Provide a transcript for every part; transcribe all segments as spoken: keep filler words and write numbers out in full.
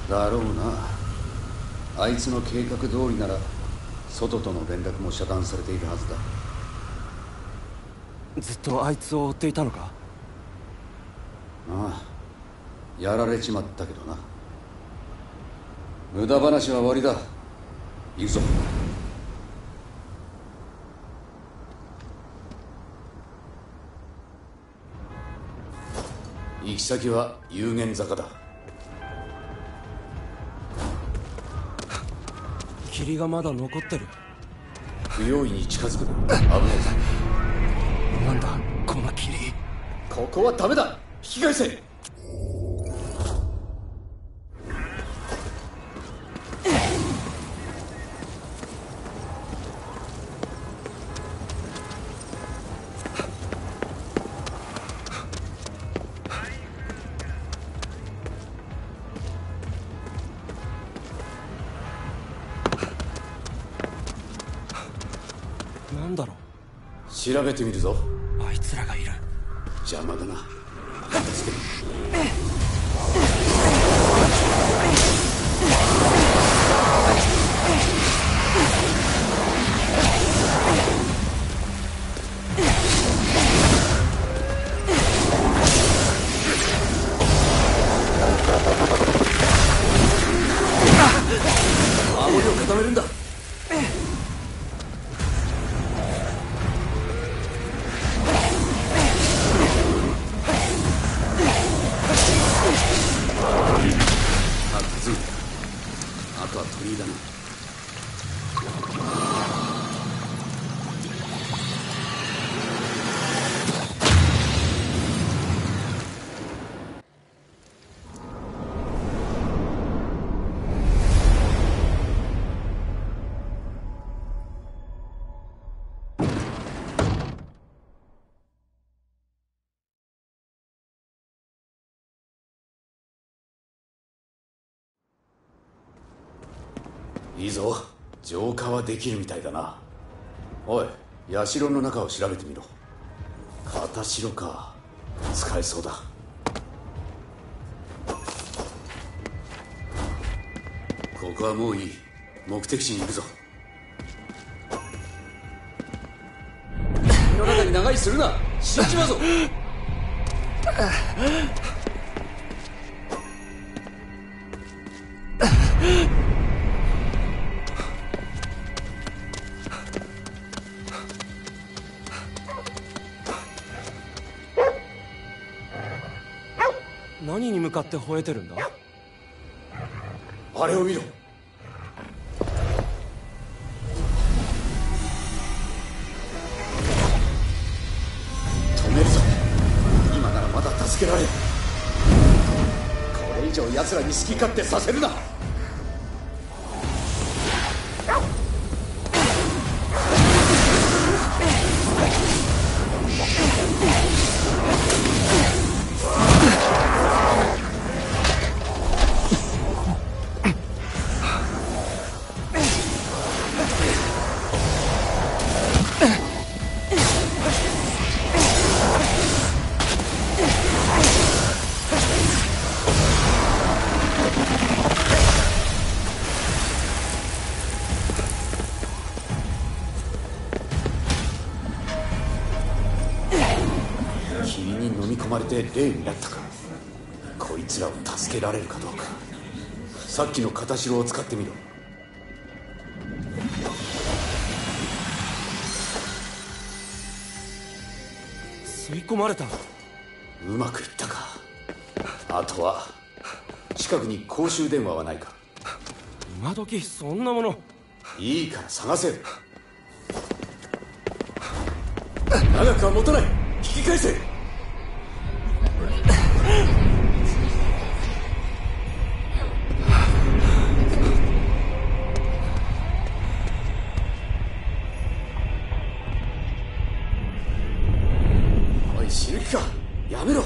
だろうな。あいつの計画通りなら外との連絡も遮断されているはずだ。 ずっとあいつを追っていたのか？ ああ、やられちまったけどな。無駄話は終わりだ。行くぞ。行き先は有限坂だ。 霧がまだ残ってる。 不用意に近づくな。危ねえぞ。なんだこの霧。 ここはダメだ。引き返せ。 なんだろう。 調べてみるぞ。 あいつらがいる。 邪魔だな。助ける。守りを固めるんだ。あとは鳥居だな。いいぞ。浄化はできるみたいだな。おい、社の中を調べてみろ。片城か。使えそうだ。ここはもういい。目的地に行くぞ。君の中に長居するな。死んじまうぞ。 何に向かって吠えてるんだ？ あれを見ろ。止めるぞ。今ならまだ助けられる。これ以上奴らに好き勝手させるな。霧に飲み込まれて霊になったか。こいつらを助けられるかどうか。さっきの片城を使ってみろ。 吸い込まれた。 うまくいったか。あとは近くに公衆電話はないか。 今時そんなもの。 いいから探せ。長くは持たない。引き返せ。おい、死ぬ気か。やめろ。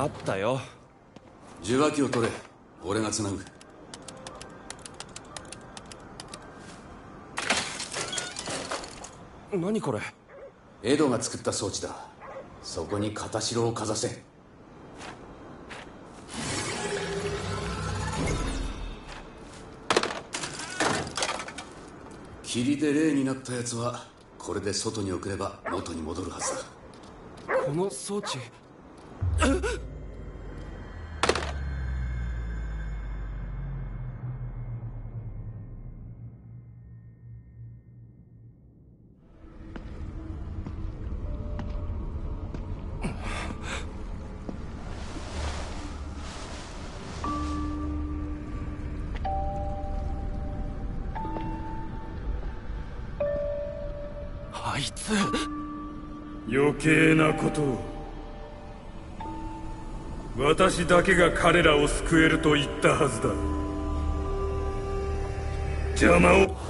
あったよ。 受話器を取れ。俺がつなぐ。 何これ。 エドが作った装置だ。そこに片白をかざせ。霧で霊になったやつはこれで外に送れば元に戻るはずだ。 この装置。あいつ。 余計なことを。私だけが彼らを救えると言ったはずだ。邪魔を。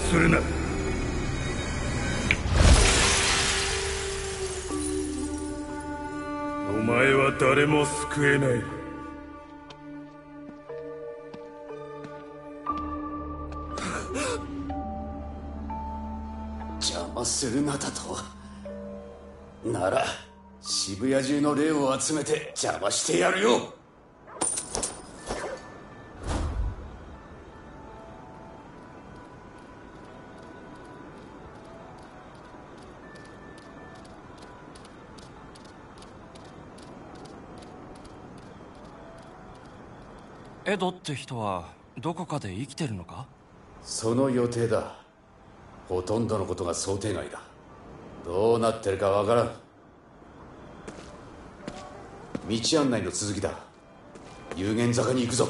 するな。お前は誰も救えない。 邪魔するなだと。なら渋谷中の霊を集めて邪魔してやるよ。 エドって人はどこかで生きてるのか？ その予定だ。ほとんどのことが想定外だ。どうなってるかわからん。道案内の続きだ。有限坂に行くぞ。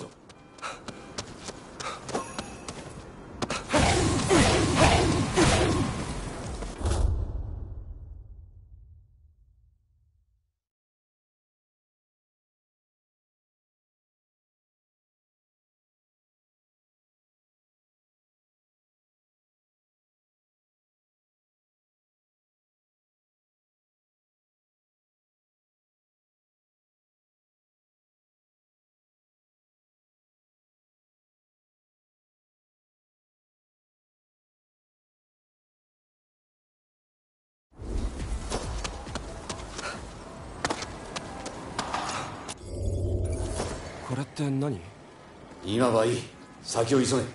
これって何？ 今はいい。先を急げ。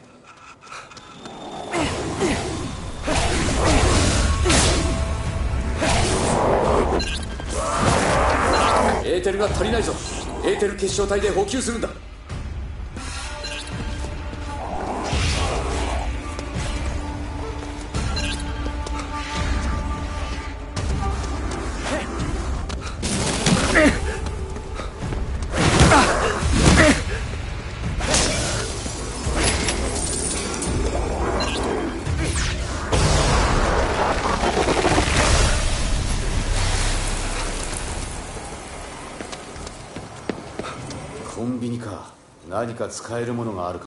エーテルが足りないぞ。エーテル結晶体で補給するんだ。コンビニか。何か使えるものがあるか。